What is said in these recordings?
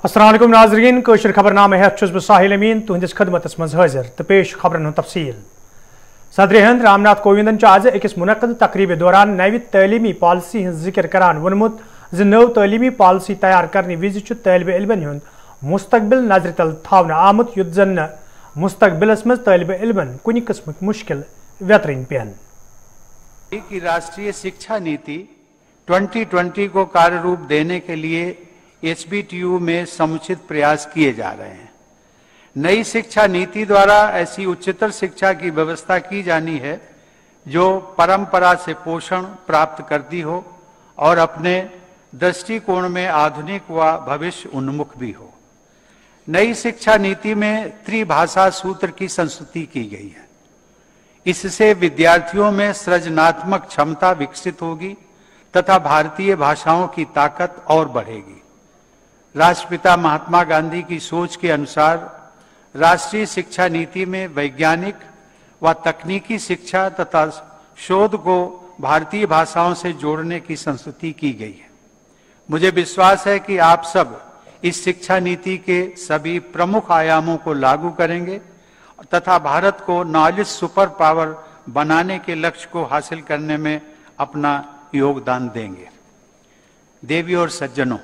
अस्सलाम वालेकुम नाज़रीन कोशिश खबरनामे हेत छुस बह साहिल अमीन तुहंदिस खदमतस मज हाजिर तो पेश खबरन हुंद तफसील। सदर हिंद रामनाथ कोविंदन आज अकिस मुनक़द तकरीब दौरान नव तलीमी पॉलिसी हज जिक्र करान वोनमुत ज नव तलीमी पॉलिसी तैयार करने विज तलब इल्मन हुंद मुस्तकबिल नजर तल थावन आमुत युत जन मुस्तकबिलस मज तलब इल्मन कुन किस्म मुश्किल व्यतरन पेन। की राष्ट्रीय शिक्षा नीति 2020 को कार्य रूप देने के लिए HBTU में समुचित प्रयास किए जा रहे हैं। नई शिक्षा नीति द्वारा ऐसी उच्चतर शिक्षा की व्यवस्था की जानी है जो परंपरा से पोषण प्राप्त करती हो और अपने दृष्टिकोण में आधुनिक व भविष्य उन्मुख भी हो। नई शिक्षा नीति में त्रिभाषा सूत्र की संस्तुति की गई है। इससे विद्यार्थियों में सृजनात्मक क्षमता विकसित होगी तथा भारतीय भाषाओं की ताकत और बढ़ेगी। राष्ट्रपिता महात्मा गांधी की सोच के अनुसार राष्ट्रीय शिक्षा नीति में वैज्ञानिक व तकनीकी शिक्षा तथा शोध को भारतीय भाषाओं से जोड़ने की संस्तुति की गई है। मुझे विश्वास है कि आप सब इस शिक्षा नीति के सभी प्रमुख आयामों को लागू करेंगे तथा भारत को नॉलेज सुपर पावर बनाने के लक्ष्य को हासिल करने में अपना योगदान देंगे। देवी और सज्जनों,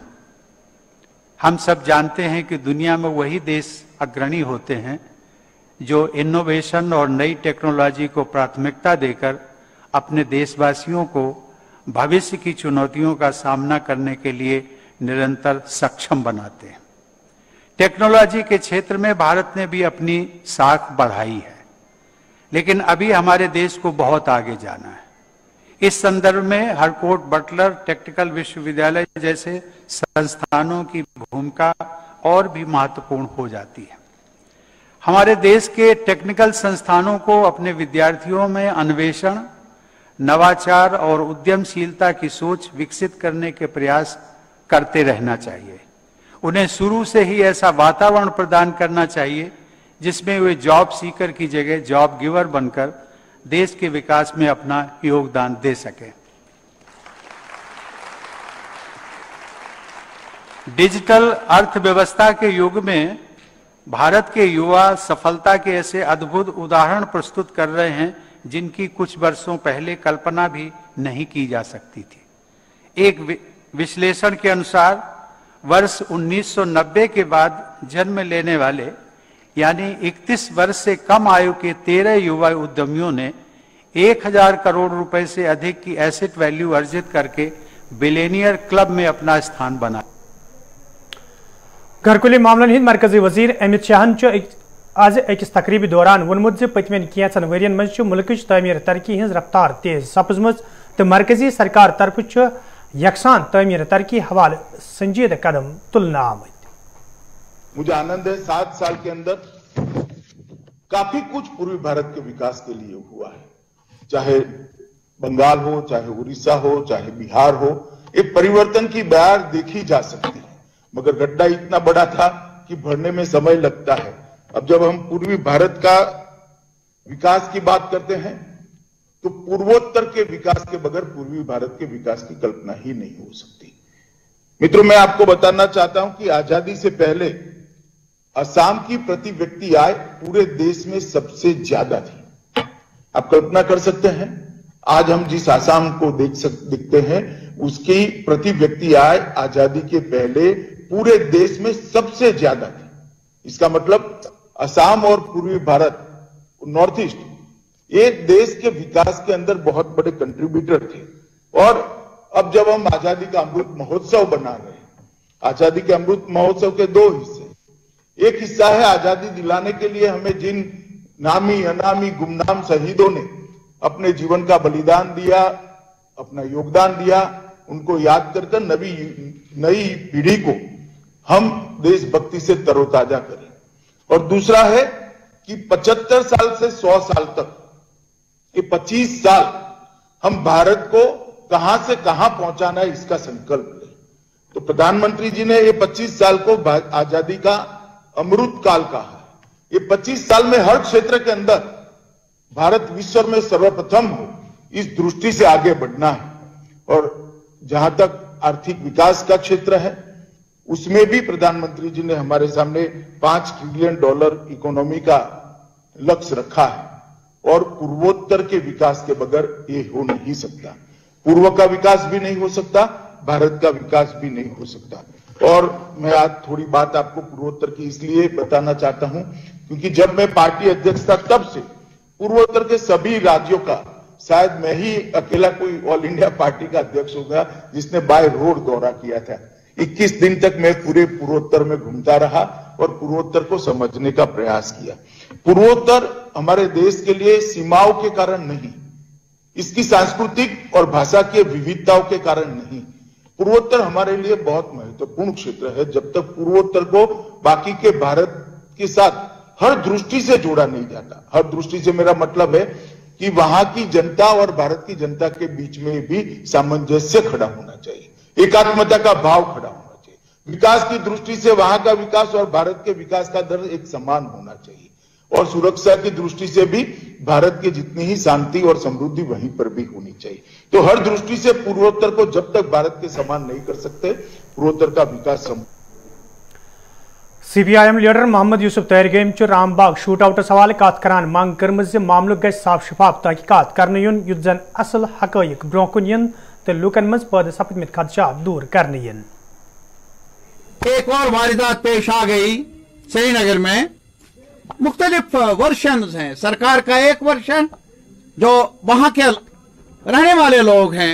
हम सब जानते हैं कि दुनिया में वही देश अग्रणी होते हैं जो इनोवेशन और नई टेक्नोलॉजी को प्राथमिकता देकर अपने देशवासियों को भविष्य की चुनौतियों का सामना करने के लिए निरंतर सक्षम बनाते हैं। टेक्नोलॉजी के क्षेत्र में भारत ने भी अपनी साख बढ़ाई है, लेकिन अभी हमारे देश को बहुत आगे जाना है। इस संदर्भ में हरकोट बटलर टेक्निकल विश्वविद्यालय जैसे संस्थानों की भूमिका और भी महत्वपूर्ण हो जाती है। हमारे देश के टेक्निकल संस्थानों को अपने विद्यार्थियों में अन्वेषण, नवाचार और उद्यमशीलता की सोच विकसित करने के प्रयास करते रहना चाहिए। उन्हें शुरू से ही ऐसा वातावरण प्रदान करना चाहिए जिसमें वे जॉब सीकर की जगह जॉब गिवर बनकर देश के विकास में अपना योगदान दे सके। डिजिटल अर्थव्यवस्था के युग में भारत के युवा सफलता के ऐसे अद्भुत उदाहरण प्रस्तुत कर रहे हैं जिनकी कुछ वर्षों पहले कल्पना भी नहीं की जा सकती थी। एक विश्लेषण के अनुसार वर्ष 1990 के बाद जन्म लेने वाले यानी 31 वर्ष से कम आयु के 13 युवा उद्यमियों ने 1000 करोड़ रुपए से अधिक की एसेट वैल्यू अर्जित करके बिलियनियर क्लब में अपना स्थान बनाया। घरकुली मामलन हिंद मरकजी वजीर अमित शाहन आज अकिस तकरीब दौरान वोनमुत पतमन कैंचन वरियन मज मुल्क तमीर तरक्की हज रफ्तार तेज सपजम तो मरकजी सरकार तरफ यकसान तमीर तरक्की हवाले संजीदा कदम तुलना आमद। मुझे आनंद है 7 साल के अंदर काफी कुछ पूर्वी भारत के विकास के लिए हुआ है। चाहे बंगाल हो, चाहे उड़ीसा हो, चाहे बिहार हो, एक परिवर्तन की बयार देखी जा सकती है, मगर गड्ढा इतना बड़ा था कि भरने में समय लगता है। अब जब हम पूर्वी भारत का विकास की बात करते हैं तो पूर्वोत्तर के विकास के बगैर पूर्वी भारत के विकास की कल्पना ही नहीं हो सकती। मित्रों, मैं आपको बताना चाहता हूं कि आजादी से पहले असम की प्रति व्यक्ति आय पूरे देश में सबसे ज्यादा थी। आप कल्पना कर सकते हैं आज हम जिस असम को देखते हैं उसकी प्रति व्यक्ति आय आजादी के पहले पूरे देश में सबसे ज्यादा थी। इसका मतलब असम और पूर्वी भारत, नॉर्थ ईस्ट, ये देश के विकास के अंदर बहुत बड़े कंट्रीब्यूटर थे। और अब जब हम आजादी का अमृत महोत्सव बना रहे हैं, आजादी के अमृत महोत्सव के 2 हिस्से, एक हिस्सा है आजादी दिलाने के लिए हमें जिन नामी अनामी गुमनाम शहीदों ने अपने जीवन का बलिदान दिया, अपना योगदान दिया, उनको याद करकर नई पीढ़ी को हम देशभक्ति से तरोताजा करें। और दूसरा है कि 75 साल से 100 साल तक ये 25 साल हम भारत को कहां से कहां पहुंचाना है इसका संकल्प लें। तो प्रधानमंत्री जी ने ये 25 साल को आजादी का अमृत काल कहा है। ये 25 साल में हर क्षेत्र के अंदर भारत विश्व में सर्वप्रथम हो, इस दृष्टि से आगे बढ़ना है। और जहां तक आर्थिक विकास का क्षेत्र है उसमें भी प्रधानमंत्री जी ने हमारे सामने $5 ट्रिलियन इकोनॉमी का लक्ष्य रखा है और पूर्वोत्तर के विकास के बगैर ये हो नहीं सकता। पूर्व का विकास भी नहीं हो सकता, भारत का विकास भी नहीं हो सकता। और मैं आज थोड़ी बात आपको पूर्वोत्तर की इसलिए बताना चाहता हूं क्योंकि जब मैं पार्टी अध्यक्ष था तब से पूर्वोत्तर के सभी राज्यों का शायद मैं ही अकेला कोई ऑल इंडिया पार्टी का अध्यक्ष होगा जिसने बाय रोड दौरा किया था। 21 दिन तक मैं पूरे पूर्वोत्तर में घूमता रहा और पूर्वोत्तर को समझने का प्रयास किया। पूर्वोत्तर हमारे देश के लिए सीमाओं के कारण नहीं, इसकी सांस्कृतिक और भाषा की विविधताओं के कारण नहीं, पूर्वोत्तर हमारे लिए बहुत महत्वपूर्ण क्षेत्र है। जब तक पूर्वोत्तर को बाकी के भारत के साथ हर दृष्टि से जोड़ा नहीं जाता, हर दृष्टि से मेरा मतलब है कि वहां की जनता और भारत की जनता के बीच में भी सामंजस्य खड़ा होना चाहिए, एकात्मता का भाव खड़ा होना चाहिए, विकास की दृष्टि से वहां का विकास और भारत के विकास का दर एक समान होना चाहिए, और सुरक्षा की दृष्टि से भी भारत की जितनी ही शांति और समृद्धि वहीं पर भी होनी चाहिए। तो हर दृष्टि से पूर्वोत्तर को जब तक भारत के समान नहीं कर सकते, पूर्वोत्तर का विकास CPIM leader Mohammad Yusuf Tarigami Rambagh shoot out हवाले कत करान मांग कर्म मामल गि साफ शफाफ तहकीकात करने युन युत जन असल हकैक ब्रोह कुन yin तो लूकन मज पैदा सपदमित खदशात दूर करने yin। एक और वारदात पेश आ गई श्रीनगर में। मुख्तलिफ वर्शंस हैं, सरकार का एक वर्शन जो वहां के रहने वाले लोग हैं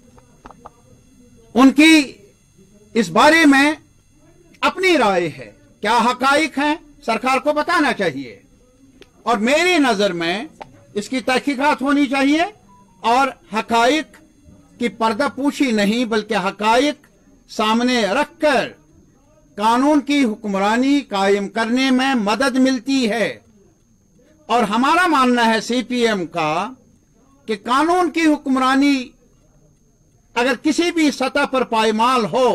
उनकी इस बारे में अपनी राय है, क्या हकाइक हैं सरकार को बताना चाहिए, और मेरी नजर में इसकी तहकीकात होनी चाहिए और हकाइक की पर्दापूशी नहीं बल्कि हकाइक सामने रखकर कानून की हुक्मरानी कायम करने में मदद मिलती है। और हमारा मानना है CPM का कि कानून की हुक्मरानी अगर किसी भी सतह पर पायमाल हो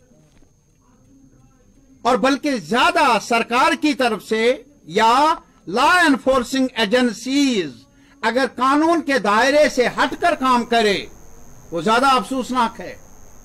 और बल्कि ज्यादा सरकार की तरफ से या लॉ एनफोर्सिंग एजेंसीज अगर कानून के दायरे से हटकर काम करे वो ज्यादा अफसोसनाक है।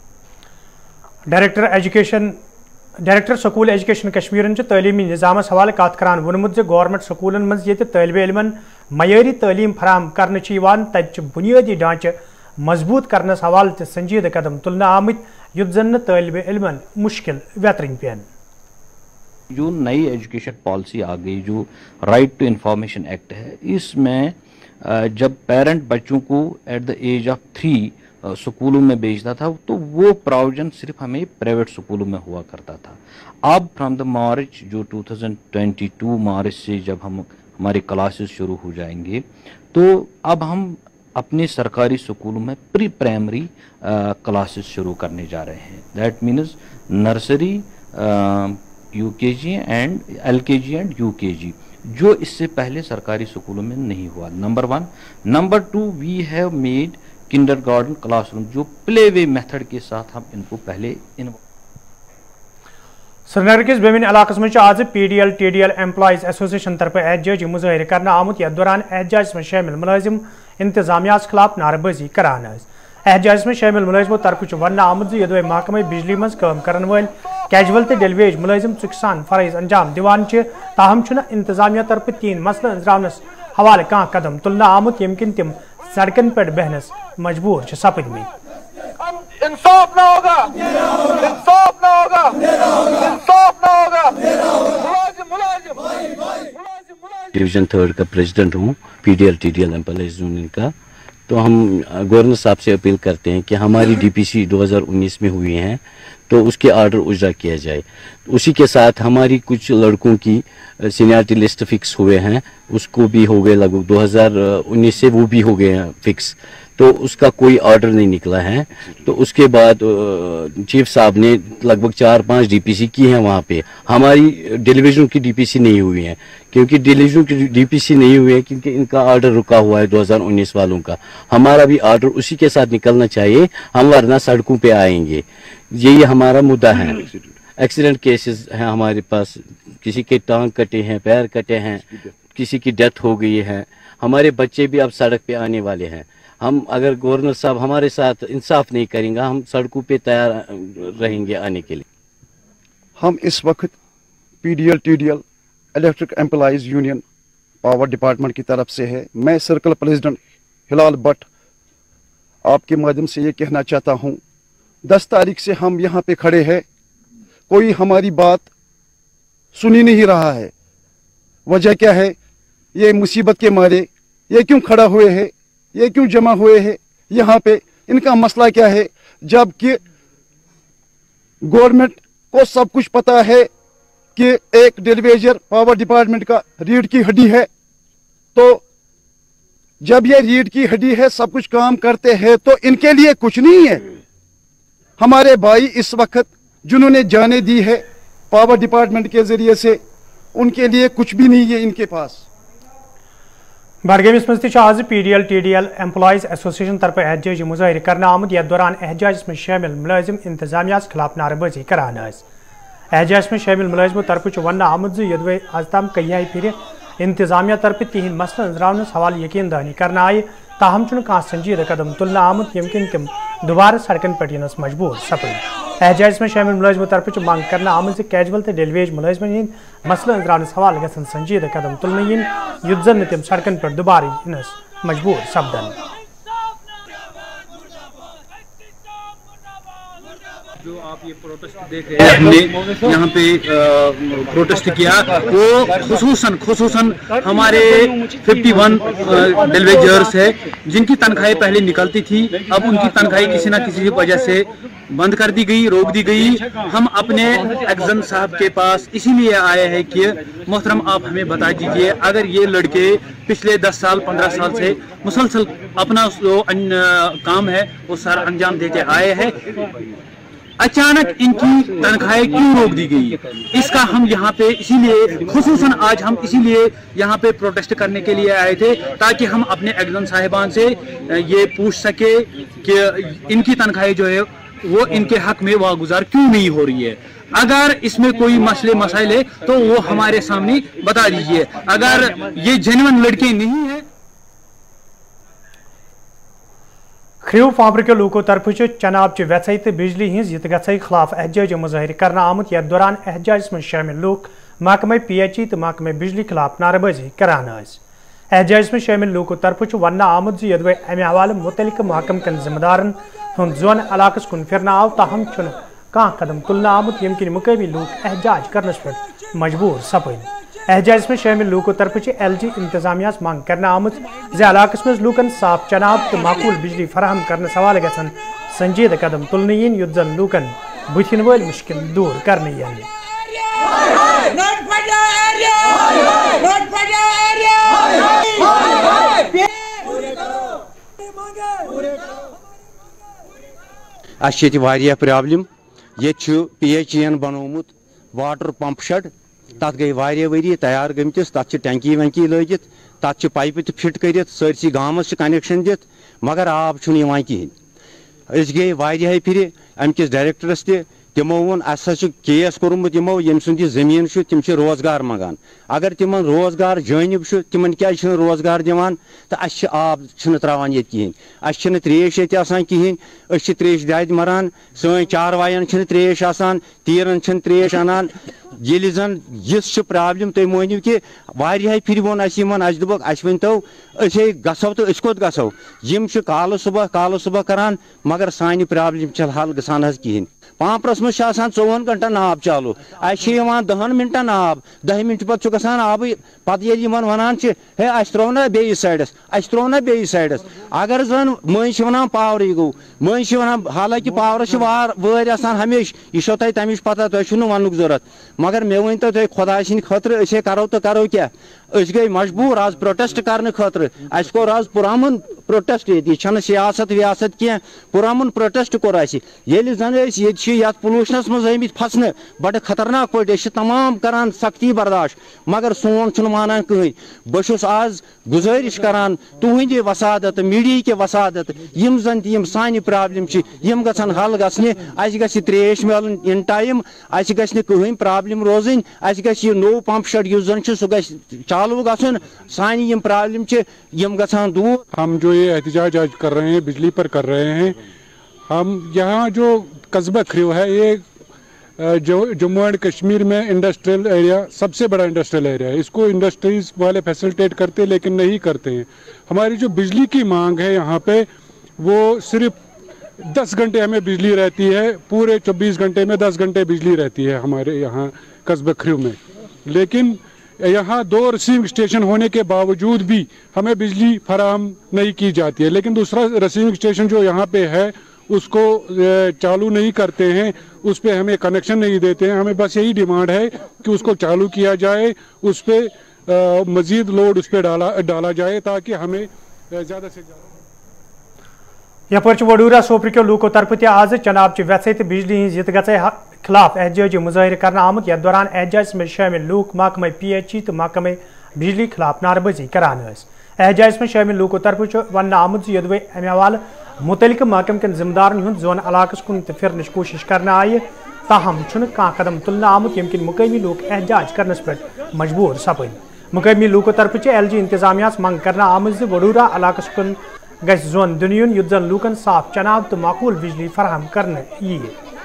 डायरेक्टर स्कूल एजुकेशन कश्मीरन तलीमी निजाम हवाले कत करान वोनमुत जे गवर्नमेंट स्कूलन मज ये तलब इलमन मयारी तलीम फराम करने तत बुनियादी ढांचे मजबूत करने हवाले ते संजीदा कदम तुलना आमत युत जन तलब इलमन मुश्किल व्यतरन पेन। जो नई एजुकेशन पॉलिसी आ गई जो राइट टू इंफॉर्मेशन एक्ट है, इसमें जब पेरेंट बच्चों को एट द एज ऑफ 3 स्कूलों में भेजता था तो वो प्रोविजन सिर्फ हमें प्राइवेट स्कूलों में हुआ करता था। अब फ्रॉम द मार्च जो 2022 मार्च से जब हमारे क्लासेस शुरू हो जाएंगे तो अब हम अपने सरकारी स्कूलों में प्री प्राइमरी क्लासेस शुरू करने जा रहे हैं। That means nursery, UKG and LKG and UKG, जो इससे पहले सरकारी स्कूलों में नहीं हुआ, number 1। Number 2, we have made kindergarten classroom जो प्ले वे मेथड के साथ हम इनको पहले श्रीनगर किस बेमिन इलाकस में आज PDL TDL एम्प्लॉइज एसोसिएशन तरफ एहतजाजी मुजाहिर करना आमुत यथ दौरान एहतजाज में शामिल मुलाजिम इंतजामिया खिलाफ नारेबाजी करान। एहतजाज में शामिल मुलाजिमों तरफ वन आमुत यदि महकमे बिजली मज काम करन वाल कैजुअल तो डेलीवेज मुलाजिम चुकसान फरज अंजाम दिवान ताहम इंतजामिया तरफ 3 मसला अंजामनस हवाले कह कदम तुलना आमुत यम किन तिम सड़कन पर बहनस मजबूर सपदमी। इंसाफ ना होगा, इंसाफ ना होगा, इंसाफ ना होगा। डिवीजन 3 का प्रेसिडेंट हूँ PDL TDL एम्प्लॉइज यूनियन का। तो हम गवर्नर साहब से अपील करते हैं कि हमारी DPC 2019 में हुई हैं तो उसके आर्डर उजरा किया जाए। उसी के साथ हमारी कुछ लड़कों की सीनियरिटी लिस्ट फिक्स हुए हैं, उसको भी हो गए लगभग 2019 से वो भी हो गए हैं फिक्स, तो उसका कोई ऑर्डर नहीं निकला है। तो उसके बाद चीफ साहब ने लगभग 4-5 DPC की हैं वहाँ पे, हमारी डिवीजन की DPC नहीं हुई है क्योंकि डिवीजन की DPC नहीं हुई है क्योंकि इनका ऑर्डर रुका हुआ है 2019 वालों का। हमारा भी ऑर्डर उसी के साथ निकलना चाहिए, हम वरना सड़कों पे आएंगे। यही हमारा मुद्दा है। एक्सीडेंट केसेस हैं हमारे पास, किसी के टांग कटे हैं, पैर कटे हैं, किसी की डेथ हो गई है, हमारे बच्चे भी अब सड़क पे आने वाले हैं। हम अगर गवर्नर साहब हमारे साथ इंसाफ नहीं करेंगे हम सड़कों पे तैयार रहेंगे आने के लिए। हम इस वक्त PDL TDL electric employees union power department की तरफ से है। मैं सर्कल प्रेसिडेंट हिलाल भट्ट आपके माध्यम से ये कहना चाहता हूँ, 10 तारीख से हम यहाँ पे खड़े हैं, कोई हमारी बात सुनी नहीं रहा है। वजह क्या है? ये मुसीबत के मारे ये क्यों खड़ा हुए हैं, ये क्यों जमा हुए हैं यहाँ पे? इनका मसला क्या है? जबकि गवर्नमेंट को सब कुछ पता है कि एक डेलीवेजर पावर डिपार्टमेंट का रीढ़ की हड्डी है। तो जब ये रीढ़ की हड्डी है, सब कुछ काम करते हैं, तो इनके लिए कुछ नहीं है। हमारे भाई इस वक्त जिन्होंने जाने दी है पावर डिपार्टमेंट के जरिए से, उनके लिए कुछ भी नहीं है इनके पास। बडगामिस मज आज PDL TDL एम्प्लॉइज एसोसिएशन तरफ एहतजाजी मुजाहिर करने आमुद। यथ दौरान एहतजाज में शामिल मुलाजिम इंतजामिया खिलाफ नारेबाजी करान। एहतजाज में शामिल मुलाजिमों तरफ वन आमुद यदवे आज तम कई फिर इंतजामिया तरफ तिहद मसल अंजरावनस हवाले यकीन दहानी करना आय, ताहम कह संजीदा कदम तुलन आमुद यमकिन तिम दोबारा सड़कन पे यनस मजबूर सपद। एहतजाज में शामिल मुलाजिमों तरफ मांग करना आमुद कैजुअल तो डेलीवेज मुलाजिमन हंद मसल अंजरावनस हवाले गसन संजीदा कदम तुलन इन युद्ध जन तिम सड़कन पर दोबारा यनस मजबूर सपदन। जो आप ये प्रोटेस्ट देख रहे हैं, हमने यहाँ पे प्रोटेस्ट किया, वो खुसूसन हमारे 51 डेलीवेजर्स है जिनकी तनख्वाहें पहले निकलती थी, अब उनकी तनख्वाहें किसी न किसी वजह से बंद कर दी गई, रोक दी गई। हम अपने एक्जन साहब के पास इसीलिए आए हैं कि मोहतरम आप हमें बता दीजिए, अगर ये लड़के पिछले 10 साल 15 साल से मुसलसल अपना जो काम है वो सारा अंजाम देते आए हैं, अचानक इनकी तनख्वाहें क्यों रोक दी गई? इसका हम यहाँ पे इसीलिए खुसूसन आज हम इसीलिए यहाँ पे प्रोटेस्ट करने के लिए आए थे, ताकि हम अपने एग्जाम साहिबान से ये पूछ सके कि इनकी तनख्वाहें जो है वो इनके हक में वागुजार क्यों नहीं हो रही है। अगर इसमें कोई मसले मसाइल है तो वो हमारे सामने बता दीजिए। अगर ये जेन्युइन लड़के नहीं है। खरीव फाबर के लोगों तरफ चनाब च वैसई तो बिजली हज यत गई खिलाफ एहतजाज मुजाहिर करना आमुत। यथ दौरान एहतजाज में शामिल लोग महकमे PHE तो महकमे बिजली खिलाफ नारेबाजी करान। एहतजाज में शामिल लोगों तरफ वन आमुद यदवे अमे हवाले मुतलिक महकम कन जिम्मेदारन हूं जोन इलाकस कुन फिरना आव, ताहम कह कदम तुलन आमुत यम कि मुकामी लोग एहतजाज करने पर मजबूर सपद। एहतजाज में शामिल लोगों तरफ LG इंतजामिया मांग करना आमुत इलाकस मज लूकन साफ चनाब तो माकूल बिजली फराहम करने हवाले गसन संजीदा कदम तुलन इन युद्ध जन लूकन बुथिन वल मुश्किल दूर करने यन। प्रॉब्लम ये PHE बनोमुत वाटर पंप शेड, तथ गई वरी तैयार गमतिस, तथ टंकी वंकी लगित, तथ पाइप फिट कर सरसी गामस कनेक्शन दित, मगर आब कहें। गई वारिया फिर अमकिस डायरेक्टरस तिमो वोन केस कोर्मुत यमो यम सुंद जमीन तिम रोजगार मंगान। अगर तिम रोजगार जानब तिमन क्या रोजगार दिवान तो अस आब त्रावान ये कहें, अस त्रेश ये कहें, त्रेश दाद मरान, सन चारवायन त्रेश आसान, तीरन त्रेश अनान। ये जन यह प्रॉब्लम तुम मानिव कि वारिया फिर वोन अस दोपक अस वनतो गो तो कोत गो, यम काल सुबह करान, मगर सान प्रॉब्लम हल गसान कहें। पांपरस मज 24 घंटा नाब चालू, 10 मिनटन आब, 10 मिनट पे गसान आब, पे वन है अस त्रो ना बेस साइडस, साइडस। अगर जन मज वन पावर गो, मज वन हालांकि पावर वार हमेश, यह तुम तमिश पता, तुम वन जरूरत, मगर मे वन तो खुदा सद खतर करो तो करो क्या, गई मजबूर आज प्रोटेस्ट करने खतर। अस कोर आज पुरान प्रोटेस्ट, यह सियासत वियासत क्या, पुरान प्रोटेस्ट कोर ये जन ये पोलूशनस मज आमित फसने बड़ खतरनाक पे तमाम करान सख्ती बर्दाश्त, मगर सोन मानान कहीं। बहुस आज गुजारिश करान तुहद वसादत, मीडिया के वसादत, यम जन तम सान प्रॉब्लम यम गसन हल गसने, अस गि त्रेश मिलन इन टाइम, अस गि कहीं प्रॉब्लम रोजन, अस गि नो पंप शेड युस जन सह गि चालू गसन, सान यम प्रॉब्लम यम गसान दूर। हम जो ये एहतजाज आज कर रहे हैं बिजली पर कर रहे हैं, हम यहाँ जो कस्बा खरीव है ये जम्मू एंड कश्मीर में इंडस्ट्रियल एरिया सबसे बड़ा इंडस्ट्रियल एरिया है, इसको इंडस्ट्रीज वाले फैसिलिटेट करते लेकिन नहीं करते हैं। हमारी जो बिजली की मांग है यहाँ पे वो सिर्फ 10 घंटे हमें बिजली रहती है, पूरे 24 घंटे में 10 घंटे बिजली रहती है हमारे यहाँ कस्बा खरीव में। लेकिन यहाँ 2 रिसीविंग स्टेशन होने के बावजूद भी हमें बिजली फराहम नहीं की जाती है। लेकिन दूसरा रिसीविंग स्टेशन जो यहाँ पे है उसको चालू नहीं करते हैं, उस पर हमें कनेक्शन नहीं देते हैं। हमें बस यही डिमांड है कि उसको चालू किया जाए, उस पर मजीद लोड उस पर डाला जाए ताकि हमें ज़्यादा से ज़्यादा। यपर वडूरा सोपर लूको तरफ आज चनाब व्यथ तो बिजली हज यत गई खिलाफ एहतजाजी मुजाहिर करना आमुत। यथ दौरान एहतजाज में शामिल लूक महकमे PHE तो महकमे बिजली खिलाफ नारबजी करान। एहतजाज में शामिल लूको तरफ वन आमुत योदवे अमे हवाले मुतलिक महकम कन जिम्मेदारन हुंद जोन इलाकस कुन फिरन कोशिश करना आई, ताहम कह कदम तुलना आमुत यम किन मुकामी लोग एहतजाज करनस पे मजबूर सपन। मुकामी लूको तरफ LG इंतजामिया मंग करना आमुत वडूरा इलाकस कुन गस जोन दुनियन युद्ध जन लूकन साफ चनाब तो माकूल बिजली फराहम करने यी।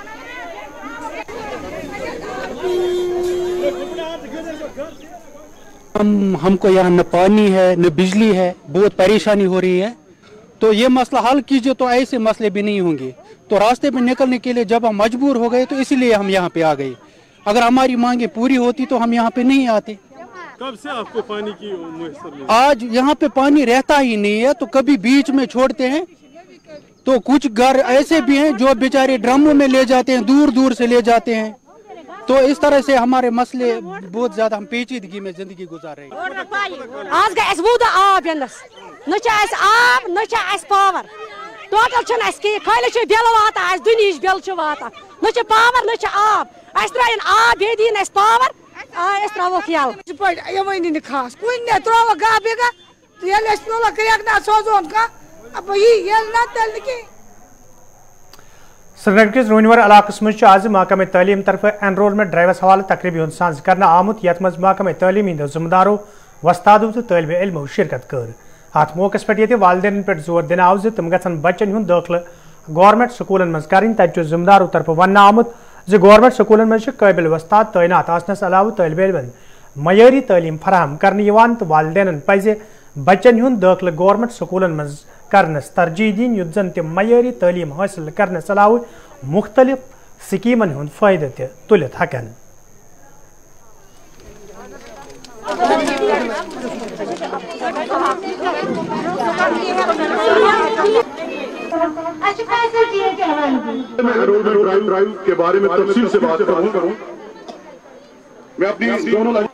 हमको यहाँ न पानी है न बिजली है, बहुत परेशानी हो रही है। तो ये मसला हल कीजिए तो ऐसे मसले भी नहीं होंगे। तो रास्ते में निकलने के लिए जब हम मजबूर हो गए तो इसीलिए हम यहाँ पे आ गए। अगर हमारी मांगे पूरी होती तो हम यहाँ पे नहीं आते। कब से आपको पानी की आज यहाँ पे पानी रहता ही नहीं है, तो कभी बीच में छोड़ते हैं। तो कुछ घर ऐसे भी हैं जो बेचारे ड्रमों में ले जाते हैं, दूर दूर से ले जाते हैं। तो इस तरह से हमारे मसले बहुत ज्यादा, हम पेचीदगी में जिंदगी गुजार रहे हैं। आज गए वो आब यनस न आब न पावर टोटल खाली बिल वाता दुनिया बिल वाता न पावर न आब त्राइन आब ये दिन पावर त्रोक यल ये खास कुन त्रो गा बेगा ना सोजोन का श्रीनगर किस रोनवर इलाकस मज आज महकमे तालीम तरफ एनरोलमेंट ड्राइवस हवाले तकरीबी हुंद सांझ करना आमुत। यथ मज महकमे तालीम हिंदो जिम्मेदारों वस्तादों तो तालिब इल्मो शिरकत कर। अत मौके पे वालदेन पे जोर दिन आव तम गन बच्चन हुंद दाखिल गवर्नमेंट स्कूलन मज कर। तत जिम्मेदारों तरफ वन आमुत जो गवर्नमेंट स्कूलन मज काबिल वस्ताद तैनात आसनस अलावा तालिब इल्मन मयारी तालीम फराहम करने तो वालदेन पज बच्चन हुंद दाखिल गवर्नमेंट स्कूलन मज करनस तरजीह दिन युद्ध जन तम मयारी तालीम हासिल करनस अलावा मुख्तलिफ स्कीमन हुंद फायदे ते तुलित हकन। ड्राइव के बारे में तफसील से बात करूं। मैं अपनी दोनों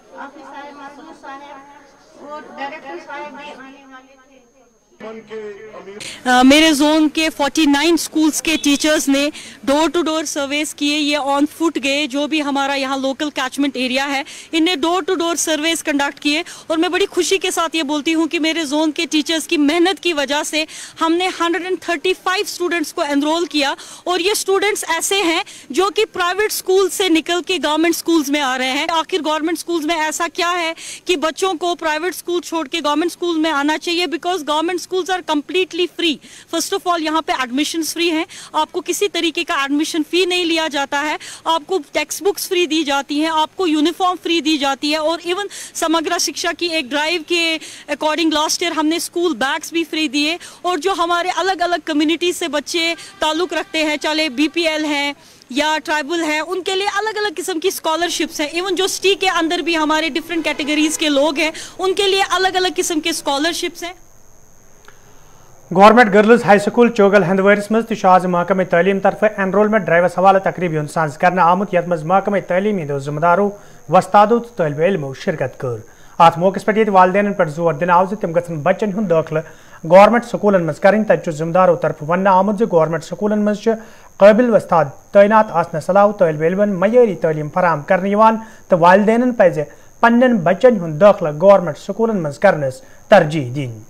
मेरे जोन के 49 स्कूल्स के टीचर्स ने डोर टू डोर सर्वेस किए। ये ऑन फुट गए, जो भी हमारा यहाँ लोकल कैचमेंट एरिया है इनने door to door surveys conduct किए। और मैं बड़ी खुशी के साथ ये बोलती हूँ कि मेरे जोन के टीचर्स की मेहनत की वजह से हमने 135 स्टूडेंट्स को एनरोल किया। और ये स्टूडेंट्स ऐसे हैं जो कि प्राइवेट स्कूल से निकल के गवर्नमेंट स्कूल्स में आ रहे हैं। आखिर गवर्नमेंट स्कूल्स में ऐसा क्या है कि बच्चों को प्राइवेट स्कूल छोड़ के गवर्नमेंट स्कूल में आना चाहिए? Because government schools are completely free. First of all यहाँ पे एडमिशंस फ्री हैं, आपको किसी तरीके का एडमिशन फी नहीं लिया जाता है, आपको टेक्स्ट बुक्स फ्री दी जाती हैं, आपको यूनिफॉर्म फ्री दी जाती है। और इवन समग्र शिक्षा की एक ड्राइव के अकॉर्डिंग लास्ट ईयर हमने स्कूल बैग्स भी फ्री दिए। और जो हमारे अलग अलग कम्युनिटी से बच्चे ताल्लुक रखते हैं, चाहे BPL हैं या ट्राइबल है, उनके लिए अलग अलग किस्म की स्कॉलरशिप्स हैं। इवन जो ST के अंदर भी हमारे डिफरेंट कैटेगरीज के लोग हैं, उनके लिए अलग अलग किस्म के स्कॉलरशिप्स हैं। Government girls high school Chogal हंदवारिस मज आज महकमे तालीम तरफ एनरोलमेंट ड्राइवस हवाले तकरीबी हुंद सांझ करना आमुत। यथ मज महकमे तालीम हिंदो जिम्मेदारों वस्तादों तो तालिब इल्मो शिरकत कर। अत मौके पे वालदेन पे जोर दिन आव तम गन बच्चन हुंद दाखिल गवर्नमेंट स्कूलन मज कर। तत जिम्मेदारों तरफ वन आमुत जो गवर्नमेंट स्कूलन मज काबिल वस्ताद तैनात आसनस अलावा तालिब इल्मन मयारी तालीम फराहम करने तो वालदेन पज पन्न बच्चन हुंद दाखिल गवर्नमेंट स्कूलन मज करनस तरजीह दिन।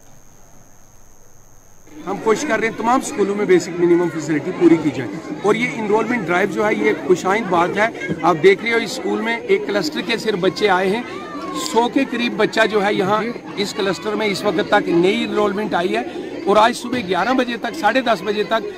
हम कोशिश कर रहे हैं तमाम स्कूलों में बेसिक मिनिमम फैसिलिटी पूरी की जाए। और ये इनरोलमेंट ड्राइव जो है ये खुशाइंद बात है। आप देख रहे हो इस स्कूल में एक क्लस्टर के सिर्फ बच्चे आए हैं, 100 के करीब बच्चा जो है यहाँ इस क्लस्टर में इस वक्त तक नई इनरोलमेंट आई है। और आज सुबह 11 बजे तक 10:30 बजे तक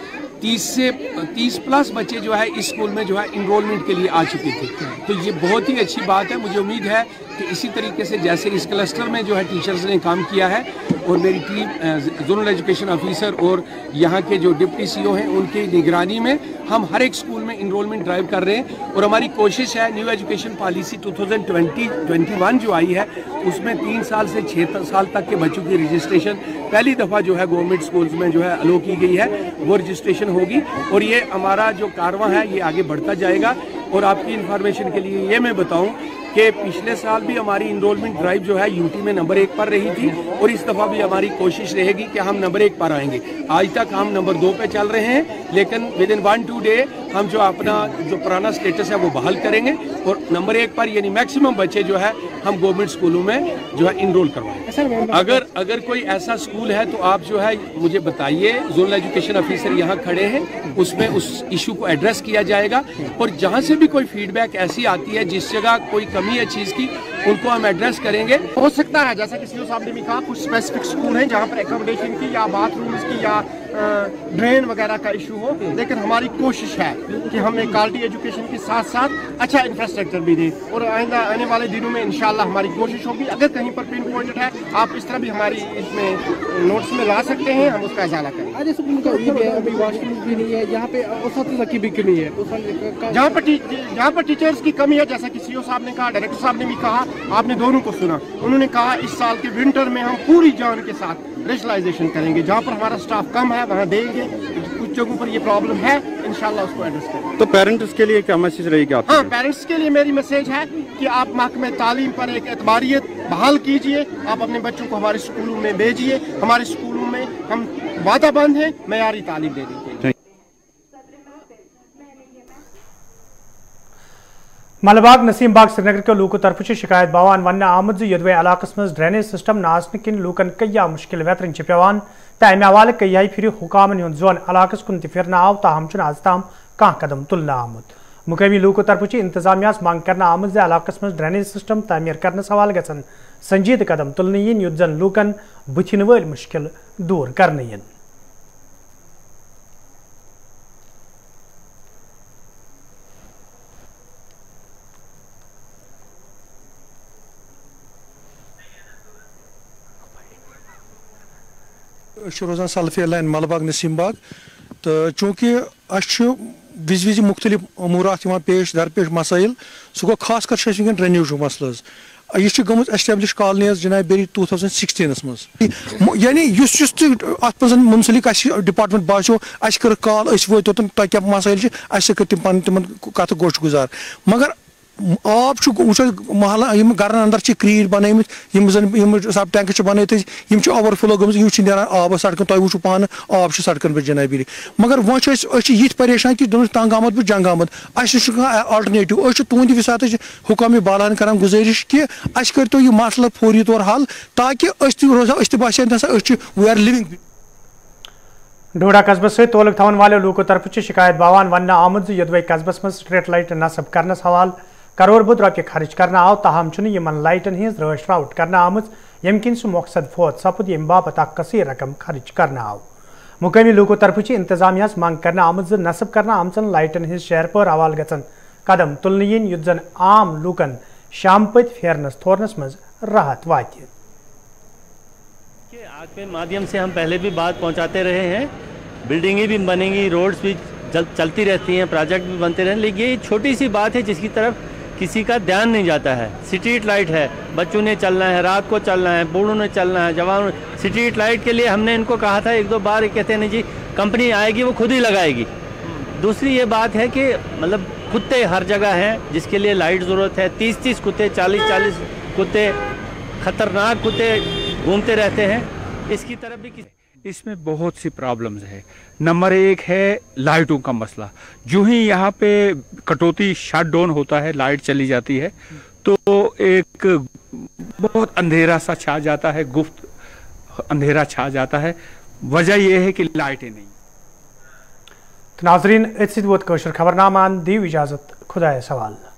30 प्लस बच्चे जो है इस स्कूल में जो है इनरोलमेंट के लिए आ चुके थे। तो ये बहुत ही अच्छी बात है। मुझे उम्मीद है कि इसी तरीके से जैसे इस क्लस्टर में जो है टीचर्स ने काम किया है और मेरी टीम जोनल एजुकेशन ऑफिसर और यहाँ के जो डिप्टी सीईओ हैं उनकी निगरानी में हम हर एक स्कूल में इनरोलमेंट ड्राइव कर रहे हैं। और हमारी कोशिश है न्यू एजुकेशन पॉलिसी 2020-21 जो आई है उसमें 3 साल से 6 साल तक के बच्चों की रजिस्ट्रेशन पहली दफ़ा जो है गवर्नमेंट स्कूल्स में जो है अलो की गई है, वो रजिस्ट्रेशन होगी और ये हमारा जो कारवां है ये आगे बढ़ता जाएगा। और आपकी इन्फॉर्मेशन के लिए ये मैं बताऊं कि पिछले साल भी हमारी इनरोलमेंट ड्राइव जो है यूटी में नंबर 1 पर रही थी और इस दफ़ा भी हमारी कोशिश रहेगी कि हम नंबर 1 पर आएंगे। आज तक हम नंबर 2 पे चल रहे हैं, लेकिन विद इन 1-2 डे हम जो अपना जो पुराना स्टेटस है वो बहाल करेंगे और नंबर 1 पर यानी मैक्सिमम बच्चे जो है हम गवर्नमेंट स्कूलों में जो है इनरोल करवाएंगे। अगर कोई ऐसा स्कूल है तो आप जो है मुझे बताइए, जोनल एजुकेशन ऑफिसर यहाँ खड़े हैं, उसमें उस इशू को एड्रेस किया जाएगा। और जहाँ से भी कोई फीडबैक ऐसी आती है जिस जगह कोई कमी है चीज़ की, उनको हम एड्रेस करेंगे। हो सकता है जैसा कि सीओ साहब ने भी कहा कुछ स्पेसिफिक स्कूल हैं जहाँ पर एकोमोडेशन की या बाथरूम्स की या ड्रेन वगैरह का इशू हो, लेकिन हमारी कोशिश है कि हम एक क्वालिटी एजुकेशन के साथ साथ अच्छा इंफ्रास्ट्रक्चर भी दें और आइंदा आने वाले दिनों में इंशाल्लाह हमारी कोशिश होगी। अगर कहीं पर पिन पॉइंटेड है आप इस तरह भी हमारी इसमें नोट्स में ला सकते हैं, हम उसका इजाला करें। अभी वॉशरूम भी नहीं है, यहाँ पे उस्ताद की भी कमी है, जहाँ पर टीचर्स की कमी है, जैसा कि सीओ साहब ने कहा, डायरेक्टर साहब ने भी कहा, आपने दोनों को सुना, उन्होंने कहा इस साल के विंटर में हम पूरी जान के साथ रेशनलाइजेशन करेंगे। जहाँ पर हमारा स्टाफ कम है वहाँ देंगे, कुछ जगहों पर ये प्रॉब्लम है, इंशाल्लाह उसको एड्रेस करेंगे। तो पेरेंट्स के लिए क्या मैसेज रहेगी आपकी? हाँ, पेरेंट्स के लिए मेरी मैसेज है कि आप महकमे तालीम पर एक एतबारियत बहाल कीजिए, आप अपने बच्चों को हमारे स्कूलों में भेजिए। हमारे स्कूलों में हम वादाबंद हैं मयारी तालीम देने के लिए। मलबाग नसीम बाग श्रीनगर के लूकों तरफ शिकायत बावान वन आमद यदवे इलाकस मज ड्रेनेज सिस्टम नासन किन लूकन कया मुश्किल वेतरन पेवान तो अमे हवाले कई फिर हुकामन हुंद जोन इलाकस कुन फिरना आव ताहम आज ताम कह कदम तुलना आमुद। मुकामी लूकों तरफ इंतजामिया मांग करना आमद इलाकस मज ड्रेनेज सिस्टम तमीर करने हवाले गन संजीद कदम तुलने yin युत जन लूकन बुथिन वल मुश्किल दूर करने yin। रोजान सल्फिया लाइन मलबाग नसीम बाग तो चूँकि विज विज मुख्तलिफ अमूरात पेश दरपेश मसाइल सह गो खास कर वुन ड्रेनेज मसल यह गम एस्टेब्लिश कॉलोनी जनाब बेरी 2016 मज यानी अत मुंसलिक डिपार्टमेंट बासो अस कर कॉल वो तह क्या मसाइल कर तिम कत गोश गुजार मगर आब महल घर अंदर क्रीर बन सब टैंक बनत ओवरफ्लो गम यह आब सड़क तुम वो पान आब सड़कन पे जनाबी मगर वो ये परेशान कि तंग आमद बह जंग आमद अल्टरनेटिव तुंद विसात हुकामी बालान कर गुजारिश कि अस करो यह मसला फौरी तौर हल ताकि रोजा बासा वी आर लिविंग। डोडा कस्बस से तोलक थवन वाले लूकों तरफ शिकायत बावान वन आमद यदवे कस्बस मज स्ट्रीट लाइट नस्ब करने हवाल करोड़ बुद रुपये खर्च करना आव ताहम यमन लाइटन हज रश राउट करना आमज यम किन सह मकसद फोत सपुद यम बाबत कसीर रकम खर्च करना आव। मुकामी लूकों तरफ इंतजामिया मांग करना आमज नस्ब करना आमचन लाइटन हज शहर पर हवाल गन कदम तुलने yin युत जन आम लूकन शाम पत फेरनस थोरनस मज राहत वात। आग के माध्यम से हम पहले भी बात पहुंचाते रहे हैं, बिल्डिंगें भी बनेंगी, रोड्स भी चलती रहती हैं, प्रोजेक्ट भी बनते रहे, लेकिन ये छोटी सी बात है जिसकी तरफ किसी का ध्यान नहीं जाता है। स्ट्रीट लाइट है, बच्चों ने चलना है, रात को चलना है, बूढ़ों ने चलना है, जवानों। स्ट्रीट लाइट के लिए हमने इनको कहा था 1-2 बार, कहते हैं नहीं जी कंपनी आएगी वो खुद ही लगाएगी। दूसरी ये बात है कि मतलब कुत्ते हर जगह हैं जिसके लिए लाइट ज़रूरत है। 30-30 कुत्ते, 40-40 कुत्ते, खतरनाक कुत्ते घूमते रहते हैं, इसकी तरफ भी इसमें बहुत सी प्रॉब्लम्स है। नंबर 1 है लाइटों का मसला। जो ही यहाँ पे कटौती शट डाउन होता है, लाइट चली जाती है तो एक बहुत अंधेरा सा छा जाता है, गुप्त अंधेरा छा जाता है। वजह यह है कि लाइटें नहीं। नाजरीन खबरनामा दी इजाजत, खुदा सवाल।